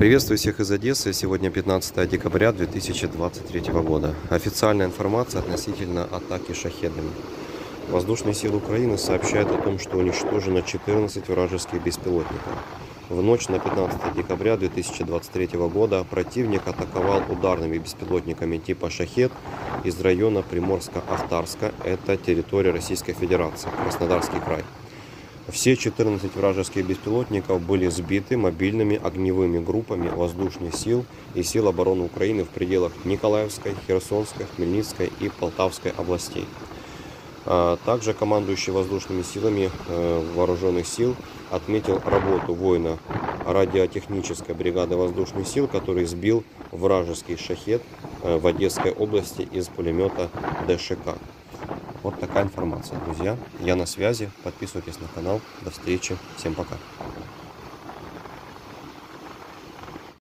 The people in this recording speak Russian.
Приветствую всех из Одессы. Сегодня 15 декабря 2023 года. Официальная информация относительно атаки шахедами. Воздушные силы Украины сообщают о том, что уничтожено 14 вражеских беспилотников. В ночь на 15 декабря 2023 года противник атаковал ударными беспилотниками типа «Шахед» из района Приморско-Ахтарска, это территория Российской Федерации, Краснодарский край. Все 14 вражеских беспилотников были сбиты мобильными огневыми группами воздушных сил и сил обороны Украины в пределах Николаевской, Херсонской, Хмельницкой и Полтавской областей. Также командующий воздушными силами вооруженных сил отметил работу воина радиотехнической бригады воздушных сил, который сбил вражеский «Шахед» в Одесской области из пулемета ДШК. Вот такая информация, друзья. Я на связи. Подписывайтесь на канал. До встречи. Всем пока.